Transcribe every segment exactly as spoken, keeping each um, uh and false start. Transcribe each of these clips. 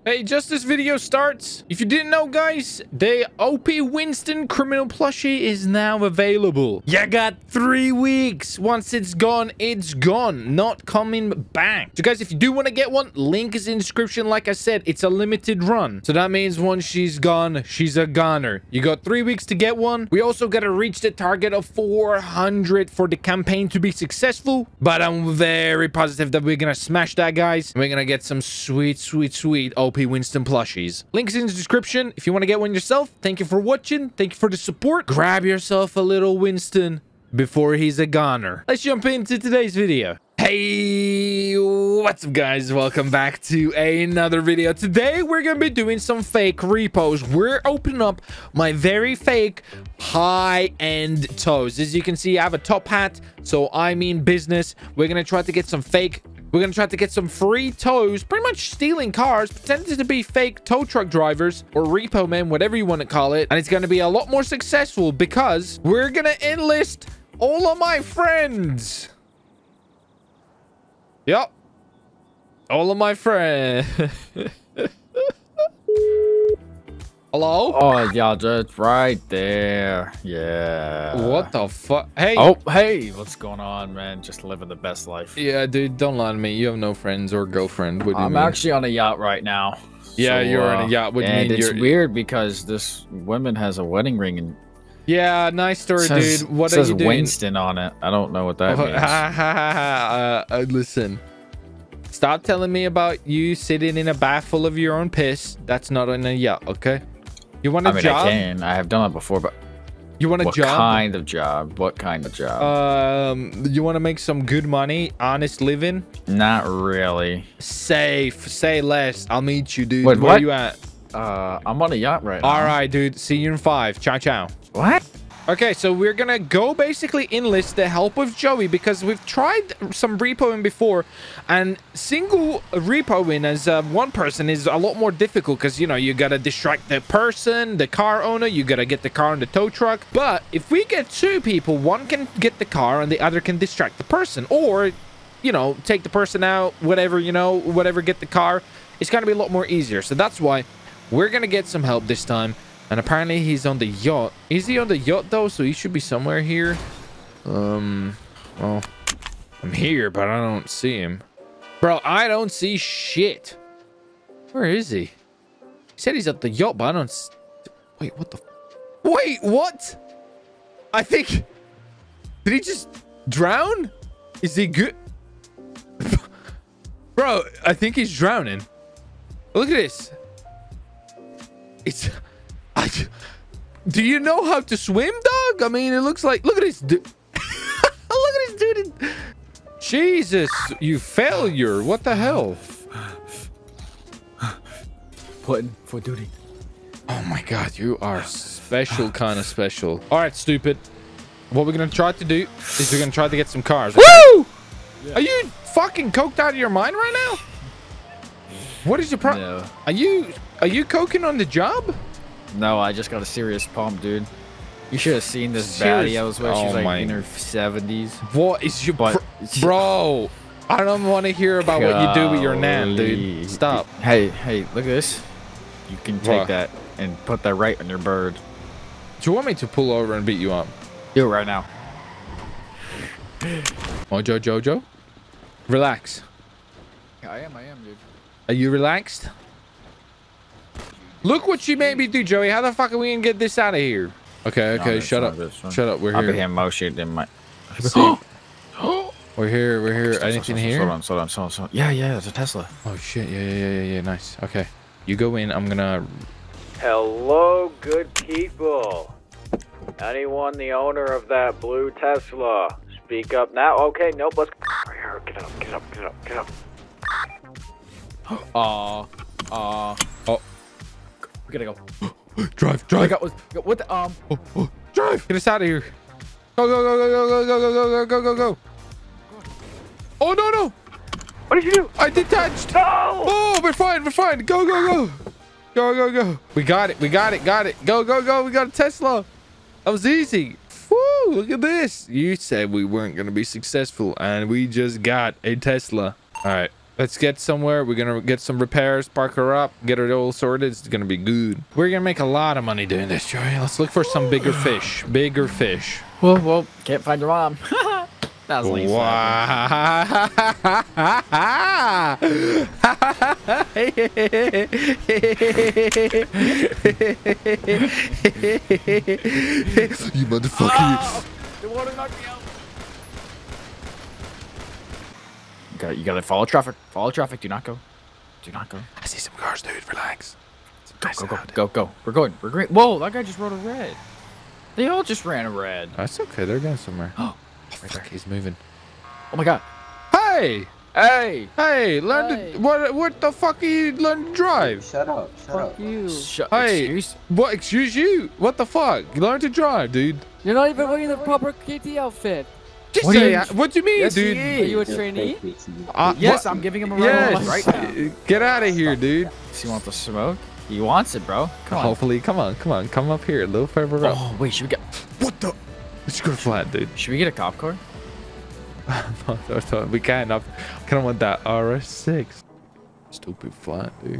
Hey, just this video starts. If you didn't know, guys, the O P Winston criminal plushie is now available. You got three weeks. Once it's gone, it's gone. Not coming back. So, guys, if you do want to get one, link is in the description. Like I said, it's a limited run. So that means once she's gone, she's a goner. You got three weeks to get one. We also got to reach the target of four hundred for the campaign to be successful. But I'm very positive that we're going to smash that, guys. We're going to get some sweet, sweet, sweet O P Winston plushies. Links in the description if you want to get one yourself. Thank you for watching. Thank you for the support. Grab yourself a little Winston before he's a goner. Let's jump into today's video. Hey, what's up, guys? Welcome back to another video. Today we're gonna be doing some fake repos. We're opening up my very fake high-end toes. As you can see, I have a top hat, so I mean business. We're gonna try to get some fake We're going to try to get some free tows, pretty much stealing cars, pretending to be fake tow truck drivers or repo men, whatever you want to call it. And it's going to be a lot more successful because we're going to enlist all of my friends. Yep. All of my friends. Hello? Oh, yeah, just right there. Yeah. What the fuck? Hey. Oh, hey. What's going on, man? Just living the best life. Yeah, dude, don't lie to me. You have no friends or girlfriend. What do you I'm mean? actually on a yacht right now. Yeah, so, you're uh, on a yacht. What do you and mean? it's You're... weird because this woman has a wedding ring and yeah, nice story, says, dude. What says are you doing? Winston on it. I don't know what that Oh, means. uh, uh, listen. Stop telling me about you sitting in a bath full of your own piss. That's not on a yacht, okay? You want a I mean, job? I can. I have done it before, but you want a what job? What kind of job? What kind of job? Um, you want to make some good money, honest living? Not really. Safe. Say less. I'll meet you, dude. Wait, Where what? you at? Uh, I'm on a yacht right now. All right, dude. See you in five. Ciao, ciao. What? Okay, so we're gonna go basically enlist the help of Joey because we've tried some repoing before, and single repoing as uh, one person is a lot more difficult because, you know, you gotta distract the person, the car owner, you gotta get the car in the tow truck. But if we get two people, one can get the car and the other can distract the person, or, you know, take the person out, whatever, you know, whatever, get the car. It's gonna be a lot more easier. So that's why we're gonna get some help this time. And apparently he's on the yacht. Is he on the yacht though? So he should be somewhere here. Um, well, I'm here, but I don't see him. Bro, I don't see shit. Where is he? He said he's at the yacht, but I don't... S Wait, what the... Wait, what? I think... Did he just drown? Is he good? Bro, I think he's drowning. Look at this. It's... I, do you know how to swim, dog? I mean, it looks like... Look at this dude. Look at this dude. Jesus, you failure. What the hell? Putting for duty. Oh, my God. You are special kind of special. All right, stupid. What we're going to try to do is we're going to try to get some cars. Okay? Woo! Yeah. Are you fucking coked out of your mind right now? What is your problem? No. Are you... Are you coking on the job? No, I just got a serious pump, dude. You should have seen this Serious? baddie I was with. Oh She's like my. in her seventies. What is your... But, Bro, I don't want to hear about what you do with your nan, dude. golly. Stop. Hey, hey, look at this. You can take What? that and put that right on your bird. Do you want me to pull over and beat you up? Do it right now. Mojo Jojo? Relax. Yeah, I am, I am, dude. Are you relaxed? Look what you made me do, Joey. How the fuck are we gonna get this out of here? Okay, okay, No, shut not up. this one. Shut up, we're I'll here. be here motion in my... See? We're here, we're here. Anything here? Hold on, hold on, hold on, hold on. Yeah, yeah, it's a Tesla. Oh, shit. Yeah, yeah, yeah, yeah, yeah. Nice. Okay. You go in. I'm gonna... Hello, good people. Anyone the owner of that blue Tesla? Speak up now. Okay, nope, let's... Get up, get up, get up, get up. Aw, uh, uh, Oh. we gotta go. Drive, I drive. got what, what the, um... Oh, oh, drive. Get us out of here. Go, go, go, go, go, go, go, go, go, go, go, go. Oh, no, no. What did you do? I detached. No! Oh, we're fine. We're fine. Go, go, go. Go, go, go. We got it. We got it. Got it. Go, go, go. We got a Tesla. That was easy. Woo, look at this. You said we weren't going to be successful, and we just got a Tesla. All right. Let's get somewhere. We're gonna get some repairs, park her up, get her all sorted. It's gonna be good. We're gonna make a lot of money doing this, Joey. Let's look for some bigger fish. Bigger fish. Whoa, whoa. Can't find your mom. That was late. Wow. You motherfucker. Oh, the water knocked me out. You gotta, you gotta follow traffic. Follow traffic. Do not go. Do not go. I see some cars, dude. Relax. Go, go, go, go, go. We're going. We're green. Whoa, that guy just rode a red. They all just ran a red. That's okay. They're going somewhere. Oh, right there. He's moving. Oh my god. Hey! Hey! Hey! Learn Hey. to what? What the fuck are you learn to drive? Shut up! Shut Fuck up! you. Shut. Hey! Excuse? What? Excuse you? What the fuck? Learn to drive, dude. You're not even wearing the proper K T outfit. Just What do say. you- uh, What do you mean, Yes, he dude? is. Are you a You're trainee? fake P T. Uh, Yes, what? I'm giving him a ride Yes. right now. Get out of here, dude. Does he want the smoke? He wants it, bro. Come on. Hopefully, come on, come on, come up here, a little further up. Oh, wait, should we get What the? Let's go flat, dude. should we get a cop car? No, no, no, we can't. I kind of want that R S six. Stupid flat, dude.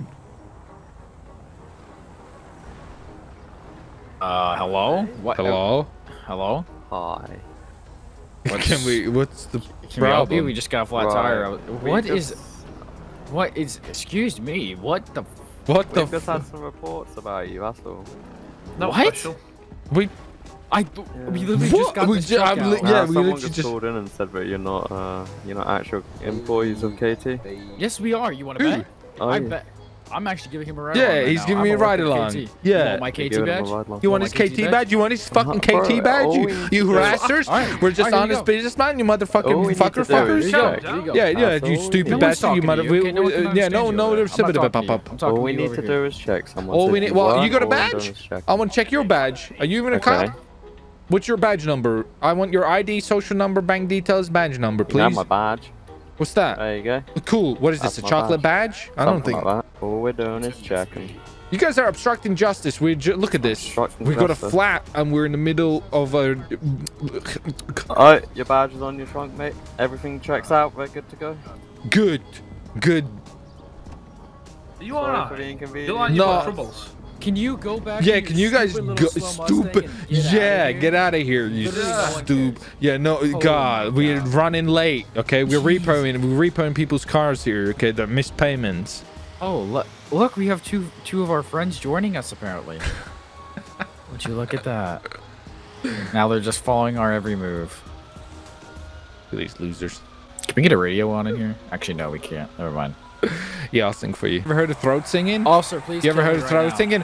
Uh, hello? What? Hello? Hello? Hi. Can we? What's the Can we help you? problem? We just got a flat Right. tire. We What is? just- What is? Excuse me. What the? What the? We've just had F some reports about you. That's all. No, what? we? I. We literally just What? got We this ju- truck I'm out. li- Yeah, Uh, we someone literally just, just- called in and said that you're not, uh, you're not actual employees of K T. Yes, we are. You want to Who? bet? Oh, I yeah. bet. I'm actually giving him a ride. Yeah, along right he's now. giving I'm me a gonna work ride with along. K T. Yeah. You want my You're K T giving him a badge? ride along. You want my his K T badge? badge? You want his fucking Uh, K T bro, badge? all You, we need you to do- harassers? Alright, We're just alright, here you honest go. businessman, you All motherfucking we need fucker to do fuckers. is Here you go. check. Here you go. Yeah, yeah, That's all you we stupid need. No one's bastard. You talking to mother. you, we- okay? No one we- can Yeah, no, understand no, you no, over there. sip I'm it not up, talking to up, you. I'm up. talking All to we you need over to here. do is check someone. All so we if need. Well, are you got a or don't, badge? just check. I want to check your badge. Are you even a Okay. cop? What's your badge number? I want your I D, social number, bank details, badge number, You can have please. my badge. What's that? There you go. Cool. What is this? That's A my chocolate badge? I don't Something think. like that. All we're doing is checking. You guys are obstructing justice. We ju look at this. Obstructing We got a justice. flat and we're in the middle of a. Oh, your badge is on your trunk, mate. Everything checks out. We're good to go. Good, good. You Sorry are. for the You inconvenience. like No. your troubles. Can you go back? Yeah, in can your you guys stupid go little slow stupid? Mustang and get Yeah, outta here? get out of here, you Literally no one stupid. cares. Yeah, no, Oh God, my we're God. running late. Okay, we're repoing, we're repoing people's cars here. Okay, they're missed payments. Oh, look! Look, we have two two of our friends joining us apparently. Would you look at that? Now they're just following our every move. These losers. Can we get a radio on in here? Actually, no, we can't. Never mind. Yeah, I'll sing for you. Ever heard of throat singing? Officer, please. You ever kill heard me of right throat singing?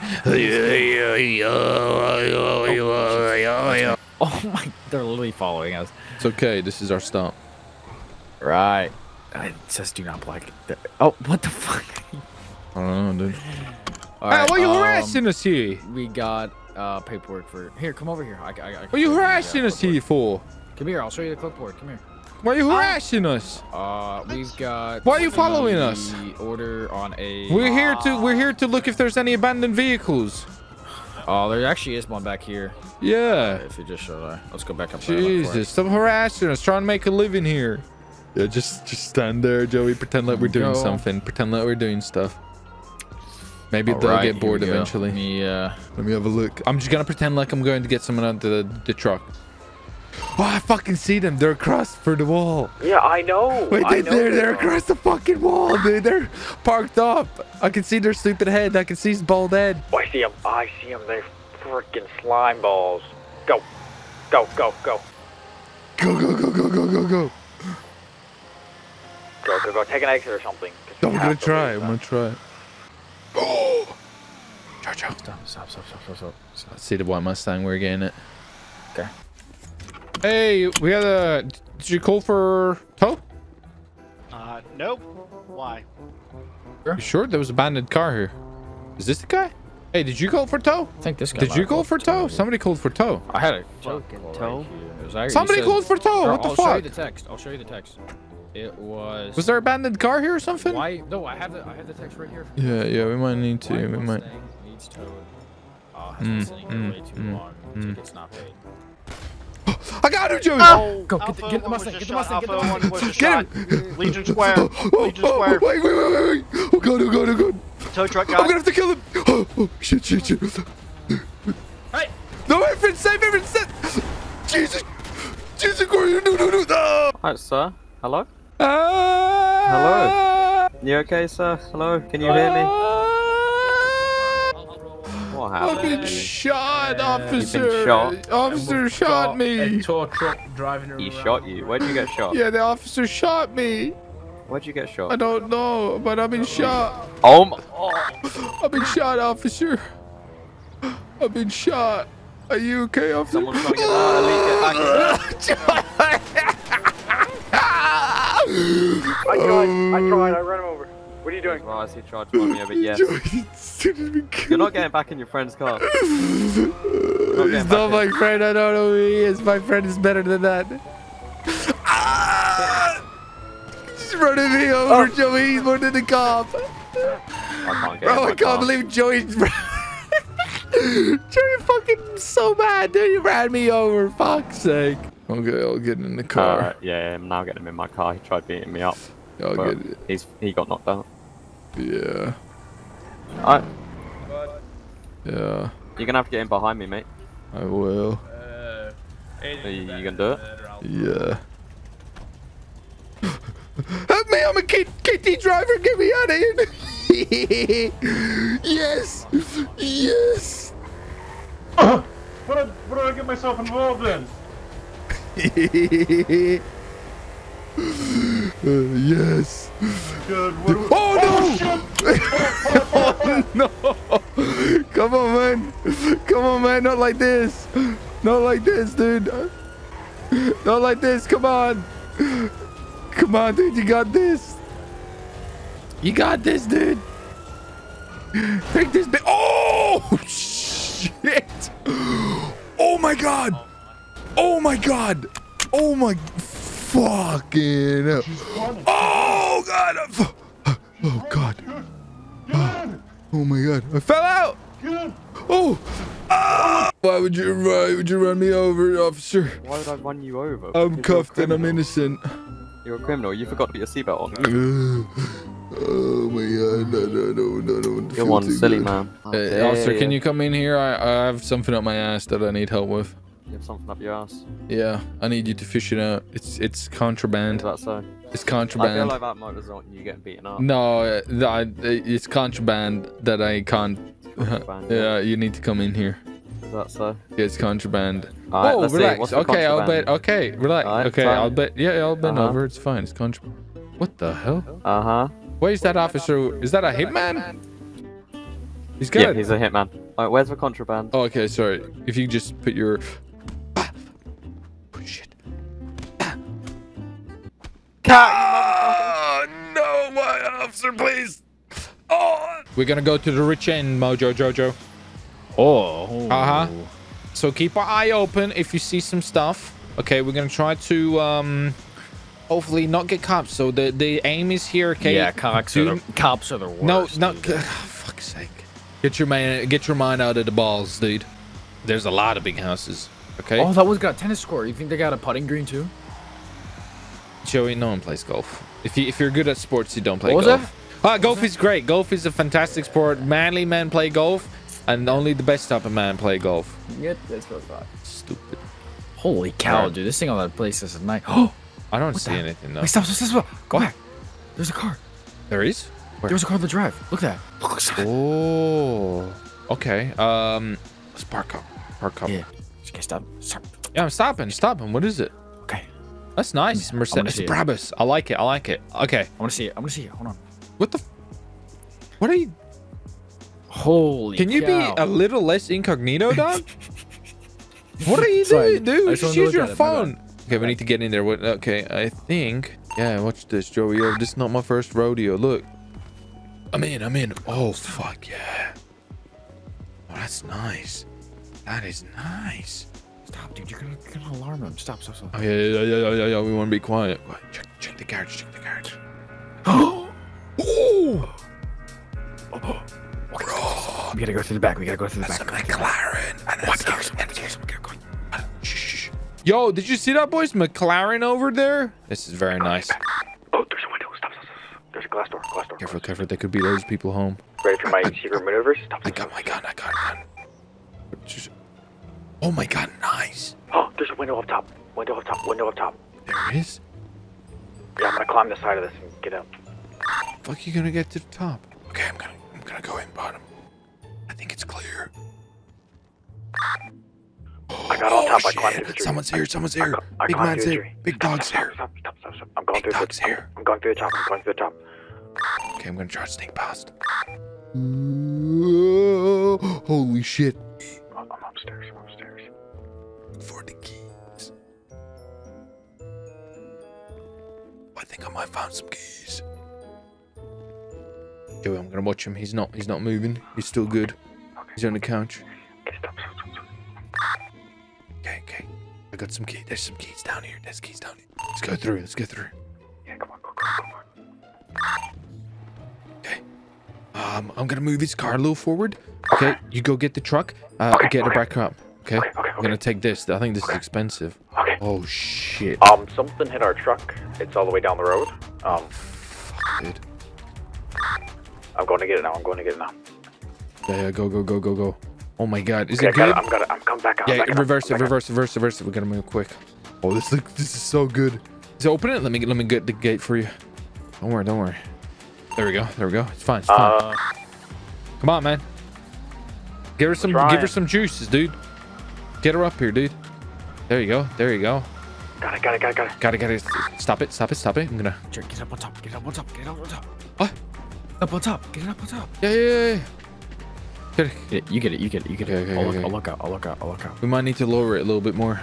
now. Oh my! They're literally following us. It's okay. This is our stop. Right. It says do not block. Oh, what the fuck? I don't know, dude. All Hey, right, why are you um, harassing us here? We got uh, paperwork for. Here, come over here. I, I, I What are you harassing us here for? Come here. I'll show you the clipboard. Come here. Why are you harassing us? Uh, we've got. Why are you following us? the Order on a. We're here to we're here to look if there's any abandoned vehicles. Oh, there actually is one back here. Yeah. If you just showed her. Let's go back up there. and look for it. Jesus, stop harassing us. Trying to make a living here. Yeah, just just stand there, Joey. Pretend like we're doing Go. something. Pretend like we're doing stuff. Maybe All they'll right, get here bored we go. eventually. Let me, uh, Let me have a look. I'm just gonna pretend like I'm going to get someone out the the truck. Oh, I fucking see them. They're across for the wall. Yeah, I know. Wait, I they, know they're they they're are. across the fucking wall, dude. They're parked up. I can see their stupid head. I can see his bald head. Oh, I see them. I see them. They're freaking slime balls. Go, go, go, go, Go go go go go go go. go, go, go. Take an exit or something. 'cause we I'm have gonna to try. leave I'm now. gonna try. Oh, Jojo. stop, stop, stop, stop, stop, stop. I see the white Mustang. We're getting it. Okay. Hey, we had a. Did you call for tow? Uh, nope. Why? You sure there was a abandoned car here? Is this the guy? Hey, did you call for tow? I think this guy. Did might you have call called for tow? Somebody called for tow. I had a Fucking call tow? right here. It was actually- Somebody it said- called for tow. Here, What the I'll show you fuck? the text. I'll show you the text. It was. Was there an abandoned car here or something? Why? No, I have the I have the text right here. Yeah, yeah, we might need to. Why We might. Mustang needs towed. Uh, has been Mm, sitting here mm, way too mm, long. mm. Ticket's not paid. I got him, Joey. Oh, Go, get Alpha the- get the one was Mustang, just get the shot. Mustang, get the Alpha one was just Get shot. Legion Square. Legion Oh, Square. wait, wait, wait, wait, wait. Oh, God, oh, God, oh, God. Tow truck I'm guy. gonna have to kill him. Oh, oh shit, shit, shit. Hey! No, Efren, save Efren, save. Jesus. Jesus Christ, no, no, no, no. Hi, sir. Hello? Ah. Hello? You okay, sir? Hello? Can you hear me? Ah. What I've happened? been shot, officer. shot? Officer shot A me. tow truck driving around. He shot you. Where'd you get shot? Yeah, the officer shot me. Where'd you get I shot? don't know, but I've been shot. Oh my. Oh. I've been shot, officer. I've been shot. Are you okay, officer? Someone's trying to get that elite, get back I tried. I tried. I ran him over. What are you doing? Right, he tried to run me over, yes. You're You're not getting back in your friend's car. He's not my friend. I don't know who he is. My friend is better than that. Ah! He's running me over, Oh. Joey. He's more than the cop. I can't get Bro, in I my can't car. believe Joey's. Joey fucking so bad, dude. You ran me over. Fuck's sake. Okay, I'll get in the car. Uh, yeah, I'm now getting him in my car. He tried beating me up. I'll but get it. He's he got knocked out. Yeah. Alright, Yeah. you're gonna have to get in behind me, mate. I will. Uh, Are you, you gonna do it? Yeah. Help me! I'm a K T driver. Get me out of here! Yes! Yes! What did, what did I get myself involved in? Uh, yes. Good. What do we... Oh no! Oh, Oh no! Come on, man! Come on, man! Not like this! Not like this, dude! Not like this! Come on! Come on, dude! You got this! You got this, dude! Take this bit! Oh shit! Oh my god! Oh my god! Oh my fucking hell. Oh god! Oh god! Oh my god! I fell out! Oh! Ah! Why would you why would you run me over, officer? Why would I run you over? I'm Because you're a cuffed and I'm criminal. innocent. You're a criminal. You forgot to put your seatbelt on. Oh my god! No no no no no! You're one silly man. Hey, officer, can you come in here? I, I have something up my ass that I need help with. You have something up your ass. Yeah, I need you to fish it out. It's it's Is contraband. that so? It's I feel contraband. like that might result in you getting beaten up. No, uh, th- I, it's contraband that I can't. Contraband, Yeah, you need to come in here. Is that so? Yeah, it's contraband. Alright, oh, let's see. relax. What's the Okay, I'll bet. contraband? Okay, relax. Alright, okay, fine. I'll bet. Yeah, I'll bend Uh-huh. over. It's fine. It's contraband. What the hell? Uh huh. Where's that officer? Is that a hitman? He's Yeah, good. he's a hitman. Alright, where's the contraband? Oh, okay, sorry. If you just put your. Ah! Oh, shit. Ah, no, my officer, please. Oh. We're gonna go to the rich end, Mojo Jojo. Oh. Uh huh. So keep our eye open if you see some stuff. Okay, we're gonna try to um, hopefully not get cops. So the the aim is here. Okay. Yeah, cops are, Do- the, cops are the worst. No, no. dude. Fuck's sake. Get your man, get your mind out of the balls, dude. There's a lot of big houses. Okay. Oh, that one's got a tennis court. You think they got a putting green too? Joey, no one plays golf. If you if you're good at sports, you don't play What was golf. that? Ah, golf is great. Golf is a fantastic sport. Manly men play golf, and only the best type of man play golf. Yeah, that's what I thought. Stupid. Holy cow, Alright. dude! This thing on that place is nice. Oh, I don't What see the- anything though. wait, stop, stop, stop, stop! Go What? back. There's a car. There is. Where? There's a car on the drive. Look at that. Look, stop it. Oh. Okay. Um. Let's park up. Park up. Yeah. Okay, stop. Stop. Yeah, I'm stopping. Stopping. What is it? Okay. That's nice. I wanna Mercedes see it. Brabus. I like it. I like it. Okay. I want to see it. I want to see it. Hold on. What the? F what are you? Holy. Can you cow. be a little less incognito, dog? What are you Sorry. doing, dude? I You just just wanted to use look your at it. My phone. Okay, we need to get in there. What? Okay, I think. Yeah, watch this, Joey. Yo, this is not my first rodeo. Look. I'm in. I'm in. Oh, fuck yeah. Oh, that's nice. That is nice. Stop, dude. You're gonna, you're gonna alarm them. Stop, stop, stop. Oh, yeah, yeah, yeah, yeah, yeah, yeah. We want to be quiet. Quiet. Check, check the garage. Check the garage. Oh! Oh! We gotta go through the back. We gotta go through the That's back. a McLaren. And that's a... Shh, shh, shh. Yo, did you see that, boys? McLaren over there. This is very nice. Oh, there's a window. Stop, stop, stop. There's a glass door. Glass door. Careful, careful. There could be those people home. Ready for my secret maneuvers? Stop. I got my gun. I got a gun. Just... Oh my god, nice. Oh, there's a window up top. Window up top. Window up top. There it is. Yeah, I'm gonna climb the side of this and get up. Fuck, you gonna get to the top? Okay, I'm gonna, I'm gonna go in bottom. I think it's clear. I got on Oh, top. I shit. climbed through the tree. Someone's here. Someone's here. I Big climbed man's through the here. tree. Big Stop, dog's stop, here. Stop, stop, stop, stop. I'm going Big through dog's the here. I'm going through the top. I'm going through the top. Okay, I'm gonna try to sneak past. Ooh, holy shit. I'm upstairs. I'm upstairs. For the keys. I think I might find some keys. Joey, I'm gonna watch him. He's not. He's not moving. He's still good. He's on the couch. Okay, stop, stop, stop, stop. Okay, okay. I got some keys. There's some keys down here. There's keys down here. Let's go through. Let's go through. Yeah, come on, go, go, go, go. Okay. Um, I'm gonna move his car a little forward. Okay, you go get the truck. Uh, Okay, get it okay. back up. Okay. Okay, okay, I'm gonna okay. take this. I think this is expensive. Okay. Oh shit. Um, something hit our truck. It's all the way down the road. Um, Fuck, dude. I'm going to get it now. I'm going to get it now. Yeah, yeah, go, go, go, go, go. Oh my god, is Okay, I it got good? it. I'm gonna. I'm coming back. I'm Yeah, back up, reverse I'm it, back up. reverse it, reverse it, reverse it. We gotta move quick. Oh, this look, this is so good. Is it open it? Let me let me get the gate for you. Don't worry, don't worry. There we go, there we go. It's fine, it's fine. Uh, Come on, man. Give her some, trying. give her some juices, dude. Get her up here, dude. There you go, there you go. got it. Got it. Got it. Got it. Gotta, gotta stop it, stop it, stop it. I'm gonna. Jared, get up on top. Get up on top. Get up on top. What? Up on top. Get it up on top. Yeah, yeah, yeah. yeah. Get it. Get it, you get it. You get it. You get Okay, it. okay, I'll, look, okay. I'll look out. I'll look out. I'll look out. We might need to lower it a little bit more.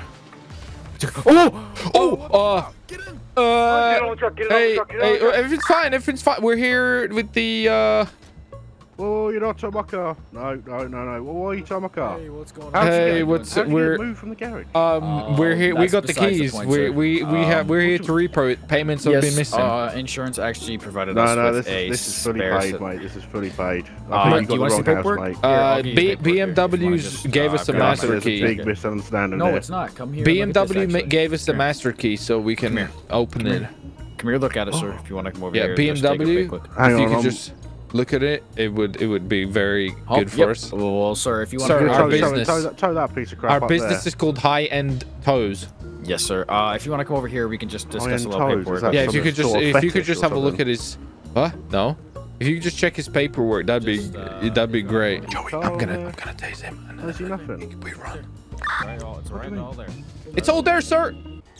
Oh, oh, uh, Get it uh. on the truck. Get it Hey, on the truck. Get it on hey, the truck. everything's fine. Everything's fine. We're here with the, uh... Oh, you're not towing my car. No, no, no, no. Well, why are you towing my car? Hey, what's going How'd you Hey, get- what's- how'd you we're- get moved from the garage? Um, Uh, we're here. We that's got the besides the keys. point, we sir. we we have. Um, We're here to repro it. Payments have yes, been missing. Uh, insurance actually provided No, us no, with this a is this is fully spare paid, set- mate. This is fully paid. Uh, I think do you you want got some the wrong house, paperwork? mate. Here, I'll uh, give you B the paperwork here if you wanna BMW's just, gave uh, us a grab No, my master there's a key. big misunderstanding No, there. it's not. Come here. look at this, B M W ma- actually. gave us the Come here. master key so we can here. open Come it. here. Come here, look at it, sir. If you want to come over Yeah, here. just take a B M W. quick look. Hang if you on, could I'm- just look at it, it would it would be very Oh, good for yep. us. Well, sir, if you want Sir, to our Tow- tow- business- Tow, that, tow that piece of crap Our up business there. is called High End Toes. Yes, sir. Uh, if you want to come over here, we can just discuss High-end a little toes, paperwork. is that Yeah, if some you could just sort of if you could fetish just or have a look something? at his. What? No. If you could just check his paperwork, that'd be Just, uh, that'd be great. Joey, I'm Oh, gonna yeah. I'm gonna tase him. And I see then nothing. we run. Right, all, it's right all there. It's all there, sir.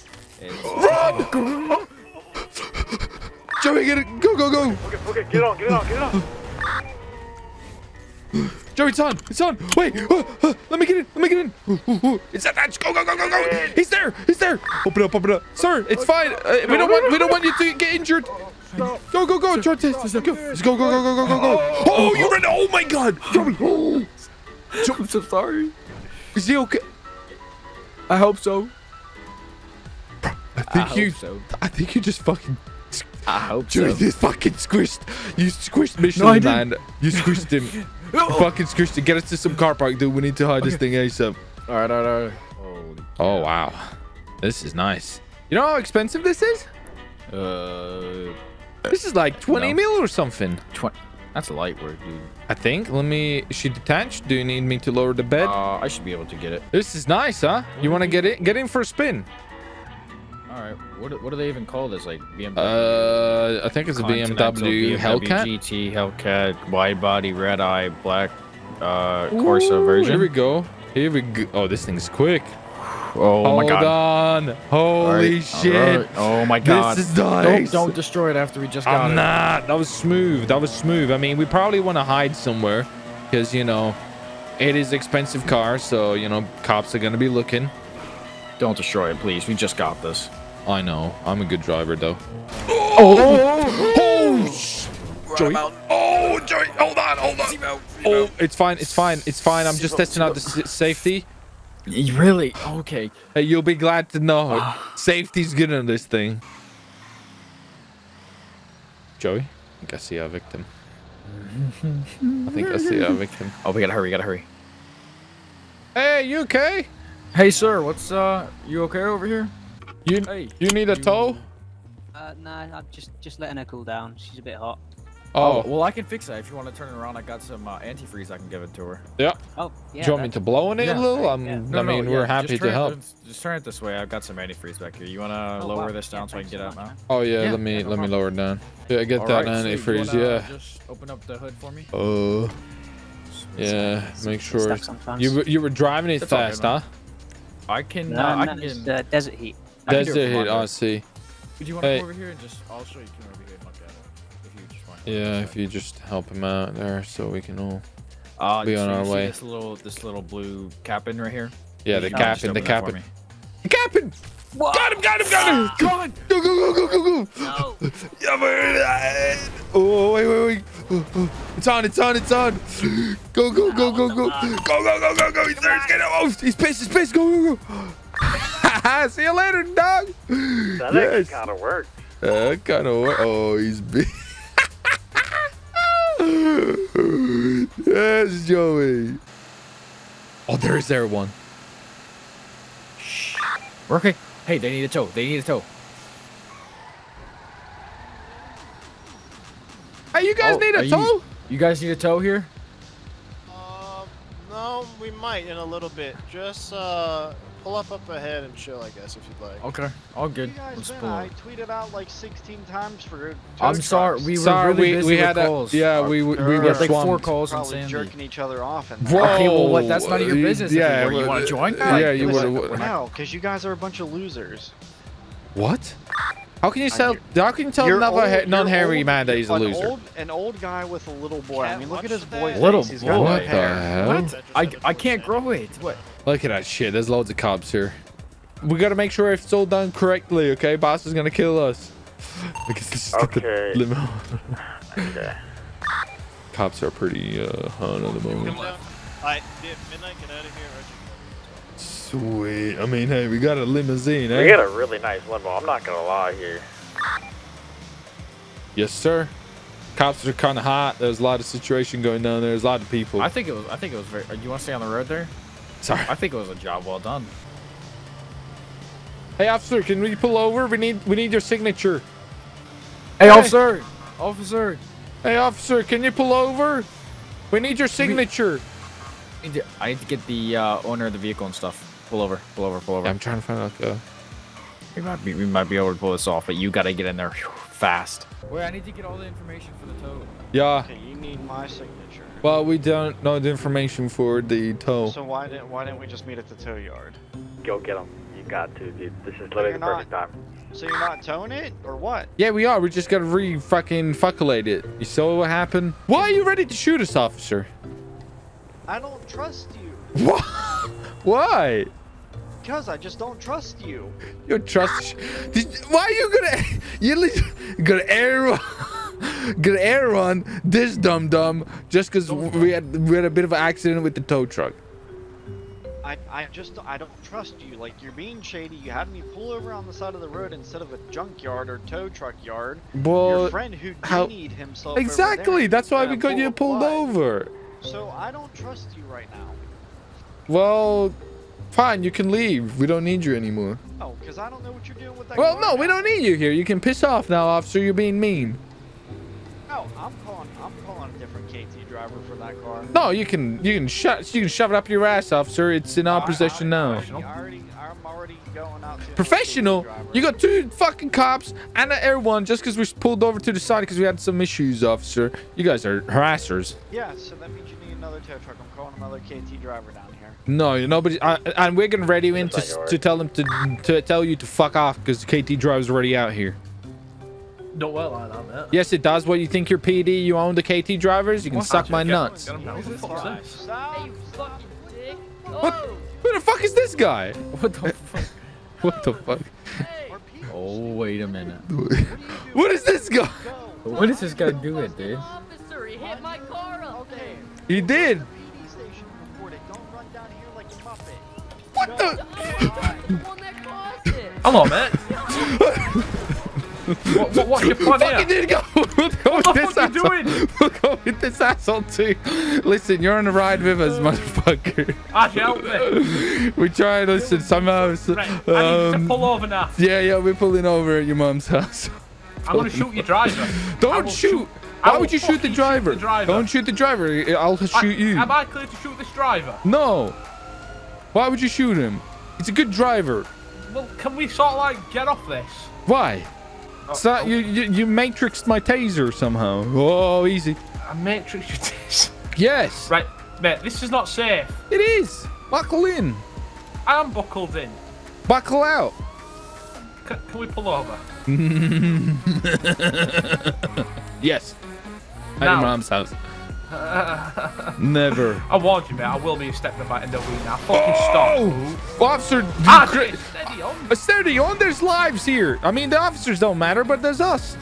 It's, Joey, get it. Go, go, go. Okay, okay, get it on. Get it on. Get it on. Joey, it's on. It's on. Wait. Uh, uh, let me get in. Let me get in. Ooh, ooh, ooh. It's that. That's go, go, go, go, go. He's there. He's there. Open up. Open up. Sir, it's fine. Uh, we don't want. We don't want you to get injured. Go, go, go. Try to. Let's go. Let's go, go, go, go, go, go, go. Oh, you ran. Oh my God. Joey. Oh. I'm so sorry. Is he okay? I hope so. I think I you. hope so. I think you just fucking. I hope Joey, so. this fucking squished. You squished Michelin, I didn't. man. You squished him. You fucking squished him. Get us to some car park, dude. We need to hide this thing ASAP. All right, all right, all right. Holy Oh, wow. This is nice. You know how expensive this is? Uh, This is like twenty No. mil or something. twenty. That's light work, dude. I think. Let me. Is she detached? Do you need me to lower the bed? Uh, I should be able to get it. This is nice, huh? You want to get in? Get in for a spin. All right. What do- what do they even call this? Like B M W? Uh, I think it's a B M W Hellcat. G T Hellcat, wide body, red eye, black, uh, Corsa Ooh, version. Here we go. Here we go. Oh, this thing's quick. Oh Hold my god. on. Holy All right, shit. all right. Oh my god. This is nice. Don't, don't destroy it after we just got I'm it. not. That was smooth. That was smooth. I mean, we probably want to hide somewhere because, you know, it is expensive car. So, you know, cops are going to be looking. Don't destroy it, please. We just got this. I know. I'm a good driver, though. Oh! Oh! sh- Joey. Oh, Joey. Hold on. Hold on. Oh, it's fine. It's fine. It's fine. I'm just testing out the s- safety. You really? Okay. Hey, you'll be glad to know. Safety's good on this thing. Joey, I think I see our victim. I think I see our victim. Oh, we gotta hurry. We gotta hurry. Hey, you okay? Hey, sir, what's uh? You okay over here? You Hey, you need a you- tow? Uh, no, I'm just just letting her cool down. She's a bit hot. Oh, well, I can fix that. If you want to turn it around, I got some uh, antifreeze I can give it to her. yeah. Oh, yeah. Do you want me that- to blow on it Yeah, a little? right, Um, yeah. I No, mean, no, we're yeah, happy just to turn it- help. Just, just turn it this way. I've got some antifreeze back here. You want to Oh, lower wow. this down Yeah, so I can thanks get so out much, now? man. Oh yeah, Yeah, let me yeah, no let me problem. lower it down. Yeah, get All that right, so you antifreeze. wanna Yeah. Just open up the hood for me. Uh, yeah. Make sure. Stuck sometimes. You were- you were driving it It's all good, fast, huh? man. I can. No, uh, I no, can it's get. uh, desert heat. I can do That's it it. from Hit. under. I see. Do you want to Hey. come over here and just? I'll show you. Come over here and look at it. If you just want. Yeah, if you just help him out there, so we can all. Uh, be so on you our see way. This little, this little blue captain right here. Yeah, the You can just captain, the open that for captain. me. The captain! Got him! Got him! Got him! Go on! Go go go go go go! No. Yeah, man. Oh wait wait wait! Oh, oh. It's on! It's on! It's on! Go go go go go! Go go go go go! He's there! He's getting oh! He's pissed! He's pissed! Go go go! See you later, dog. That Yes. actually kind of worked. Uh, kind of. Oh, he's big. Yes, Joey. Oh, there is there one. We're okay. Hey, they need a tow. They need a tow. Hey, you guys Oh, need are a you- tow? You guys need a tow here? Um, no, we might in a little bit. Just uh, pull up up ahead and chill, I guess, if you'd like. Okay, all good. You guys Let's been? pull I up. tweeted out like sixteen times for. I'm tow sorry, trucks. we were Sorry, really we busy we with had a calls. yeah we we, we We were had like four swamped. calls in Probably Sandy. jerking each other off and. Whoa. Okay, well, what? That's none of your Uh, business. yeah, anymore. You well, want to join? yeah, Like, you listen, would've- we're not- No, because you guys are a bunch of losers. What? How can you tell? you're- How can you tell You're another old- ha- you're non-hairy old- man that he's a an loser? Old, an old guy with a little boy. I Can't mean, look at watch his that. boy's Little face. He's got boy. What no the hair. hell? What? I, I can't grow it. What? Look at that shit. There's loads of cops here. We gotta make sure it's all done correctly, okay? Boss is gonna kill us. Look at this stupid Okay. limo. Okay. Cops are pretty uh, hot at the moment. Alright, midnight, get out of here. Sweet. I mean, hey, we got a limousine, We eh? got a really nice limo. I'm not gonna lie here. Yes, sir. Cops are kind of hot. There's a lot of situation going down there. There's a lot of people. I think it was. I think it was very. You want to stay on the road there? Sorry. I think it was a job well done. Hey, officer, can we pull over? We need we need your signature. Hey, Hey. officer! Officer! Hey, officer, can you pull over? We need your signature. I need to, I need to get the uh, owner of the vehicle and stuff. Pull over. Pull over. Pull over. I'm trying to find out. Uh, We might be. We might be able to pull this off, but you gotta get in there whew, fast. Wait, I need to get all the information for the tow. yeah. Okay, you need my signature. Well, we don't know the information for the tow. So why didn't why didn't we just meet at the tow yard? Go get them. You got to, dude. This is literally You're the perfect time. So you're not towing it or what? Yeah, we are. We just gotta re fucking fuckulate it. You saw what happened? Why are you ready to shoot us, officer? I don't trust you What? Why? because I just don't trust you. You trust? Did, why are you gonna? You li- gonna air gonna air run this dum dum just because we had we had a bit of an accident with the tow truck? I I just I don't trust you. Like you're being shady. You had me pull over on the side of the road instead of a junkyard or tow truck yard. Well, Your friend who how- need himself over exactly. there, That's why uh, we got you pull pulled applied. over. So I don't trust you right now. Well, fine. You can leave. We don't need you anymore. Oh, because I don't know what you're doing with that. Well, car no, we now. don't need you here. You can piss off now, officer. You're being mean. No, I'm calling. I'm calling a different K T driver for that car. No, you can you can shut you can shove it up your ass, officer. It's in our I- possession I, now. I already, I already, I'm already going out to another Professional. K T driver. You got two fucking cops and an air one just because we pulled over to the side because we had some issues, officer. You guys are harassers. Yeah, so that means you need another tow truck. I'm calling another K T driver down here. No, nobody. Uh, and we're gonna ready you in That's not to, gonna to tell them to to tell you to fuck off because K T driver's already out here. Don't well line on that. Yes, it does. What you think you're P D? You own the K T drivers? You can suck my nuts. Get him down. For fuck's sake. Stop. What? Who the fuck is this guy? What the fuck? What the fuck? Or people Oh, wait a minute. What is this guy? go. What is this guy doing, dude? Officer, he hit my car up there. He did. P D station report it. Don't run down here like a muppet. What the? The one that caused it. Hello, man. What, what, what's your plan Fucking here? did go. What the fuck are you doing? We'll go with this asshole too. Listen, you're on a ride with us, motherfucker. Actually, help me. We try to listen somehow. Right, I need you to Um, pull over now. yeah, yeah, we're pulling over at your mom's house. I'm gonna shoot your driver. I Don't will shoot. I Why will would you shoot the fucking driver? the driver. Don't shoot the driver. I'll shoot I- you. Am I clear to shoot this driver? No. Why would you shoot him? He's a good driver. Well, can we sort of like get off this? Why? Oh, So oh. you, you you matrixed my taser somehow. Oh, easy. I matrix you this. Yes. Right, mate, this is not safe. It is. Buckle in. I am buckled in. Buckle out. C can we pull over? Yes. At Now. your mom's house. Never. I warned you, mate. I will be a step in the end of the week now. Fucking stop. Oh, officer. Ah, cra- shit, steady on. Uh, steady on. There's lives here. I mean, the officers don't matter, but there's us.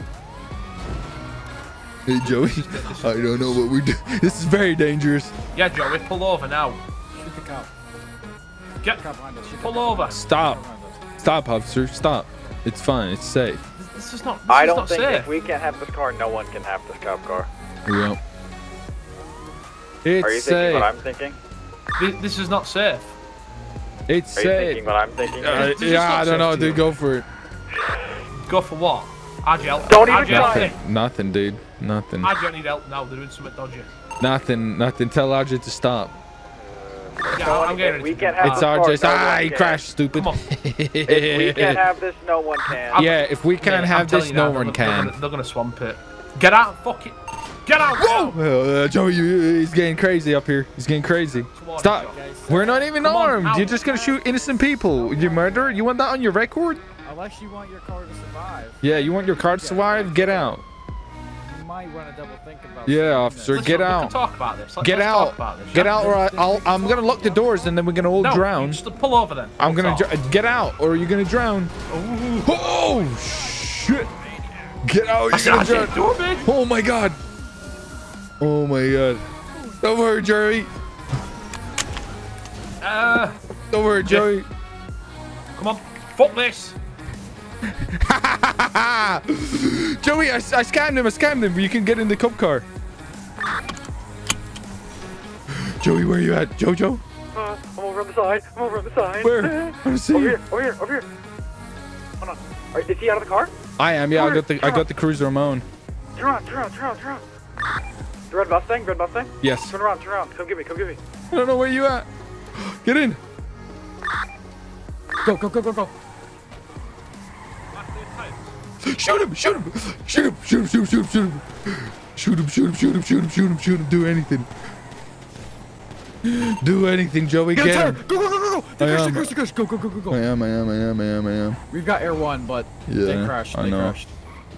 Hey, Joey. I don't know what we're doing. This is very dangerous. Yeah, Joey, pull over now. Shoot the cop. Get, Cop behind us. Shoot the pull cop. over. Stop. Behind us. Stop, officer. Stop. It's fine. It's safe. This is not. This I is don't not think safe. if we can't have this car, no one can have this cop car. Yeah. It's Are you thinking safe. what I'm thinking? This, this is not safe. It's Are you safe. thinking what I'm thinking? Uh, This is yeah, not I don't safe know, to dude. you. Go for it. Go for what? Agile. Don't even Agile. try. Nothing. Nothing, dude. Nothing. I don't need help now. They're doing something dodgy. Nothing. Nothing. Tell R J to stop. Yeah, Go I'm on, getting if it. we can't have It's this R car, J's. no Ah, one he can. crashed, stupid. Come on. If we can't have this, no one can. Yeah, if we can't Yeah, I'm have telling this, you no now, one they're, can. They're gonna, they're gonna swamp it. Get out, fuck it. Get out. Whoa! Whoa! Uh, Joey, you- he's getting crazy up here. He's getting crazy. Stop. We're not even Come on, armed. out. You're just gonna shoot innocent people. You murderer? You want that on your record? Unless you want your car to survive, Yeah, you want your car to survive? Get out. you might want to double think about. Yeah, saving officer, this. get Listen, we out. can talk about this. Let's, Get let's out. Talk about this, Get yeah? out, or I, I'll, I'm gonna lock the doors and then we're gonna all No, drown. you just pull over then. I'm We'll gonna talk. dr- get out, or you're gonna drown. Ooh. Oh shit! Get out! I You're said, gonna I said, drown. do it, bitch. Oh my god! Oh my god! Don't worry, Jerry. Uh, Don't worry, Joey. come on. Fuck this. Joey, I, I scammed him. I scammed him. You can get in the cop car. Joey, where you at, Jojo? Uh, I'm over on the side. I'm over on the side. Where? I see Over you. here. Over here. Over here. Hold on. Are, is he out of the car? I am. Yeah, I Where? got the I got the cruiser I'm on. Turn around. Turn around. Turn around. Turn around. The red Mustang. Red Mustang. Yes. Turn around. Turn around. Come get me. Come get me. I don't know where you at. Get in. Go, go, go, go, go. Shoot him! Shoot him! Shoot him! Shoot him! Shoot him! Shoot him! Shoot him! Shoot him! Shoot him! Shoot him! Shoot him! Shoot him! Do anything. Do anything, Joey. Get him. Go, go, go, go, go. I They crashed, am. they crashed, they crashed. Go, go, go, go, go. I am. I am. I am. I am. I am. We've got Air One, but they Yeah, crashed. I They know. crashed.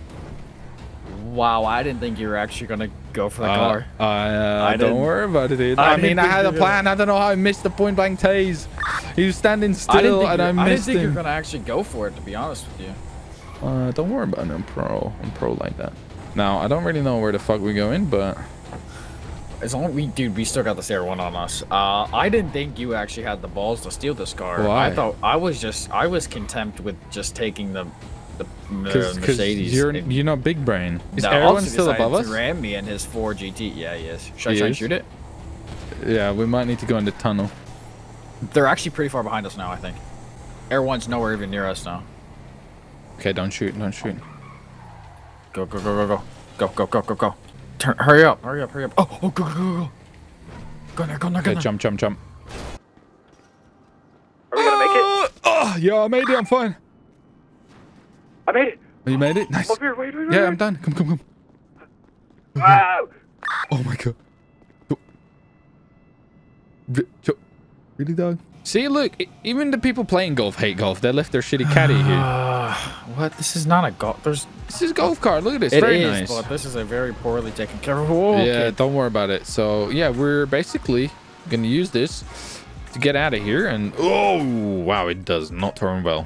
Wow, I didn't think you were actually gonna go for the Uh, car. I, uh, I don't didn't- worry about it. Dude. I I, mean, didn't I think had you a were plan. I don't know how I missed the point blank tase. He was standing I didn't still, think, and I you're- I didn't missed think you were him. gonna actually go for it, to be honest with you. Uh, don't worry about it. I'm pro. I'm pro like that. Now, I don't really know where the fuck we're going, but As long we, dude, we still got this Air One on us. Uh, I didn't think you actually had the balls to steal this car. Why? I thought I was just, I was content with just taking the, the uh, because Mercedes. you're and- you're not big brain. Is the everyone officer still decided above to us? ram me in his four G T. Yeah, he is. Should I He try and is? shoot it? Yeah, we might need to go in the tunnel. They're actually pretty far behind us now, I think. Air One's nowhere even near us now. Okay, don't shoot. Don't shoot. Go, go, go, go, go. Go, go, go, go, go. Turn, hurry up, hurry up, hurry up. Oh, oh, go, go, go, go. Go there, go there, go Okay, there. jump, jump, jump. Are we gonna make it? Oh, yeah, I made it. I'm fine. I made it. Oh, you made it? Nice. Up here. Wait, wait, wait. Yeah, wait. I'm done. Come, come, come. Wow. Oh my god. Go. Re- jo- Really, dog? See, look. e- Even the people playing golf hate golf. They left their shitty caddy here. Uh, what? This is not a golf. There's. This is a golf cart. Look at this. It Very is, nice. but this is a very poorly taken care of. Whoa, Yeah, okay. don't worry about it. So, yeah, we're basically gonna use this to get out of here. And oh, wow, it does not turn well.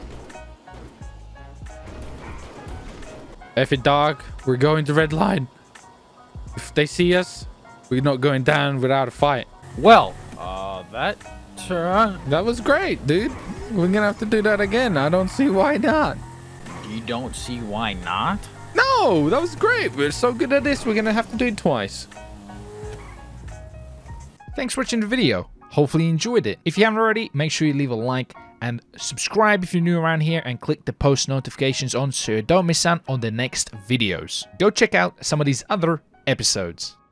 F it, dog. We're going to red line. If they see us, we're not going down without a fight. Well, uh, that. Uh, That was great, dude. We're gonna have to do that again. I don't see why not. You don't see why not? No, that was great. We're so good at this, we're gonna have to do it twice. Thanks for watching the video. Hopefully you enjoyed it. If you haven't already, make sure you leave a like and subscribe if you're new around here, and click the post notifications on so you don't miss out on the next videos. Go check out some of these other episodes.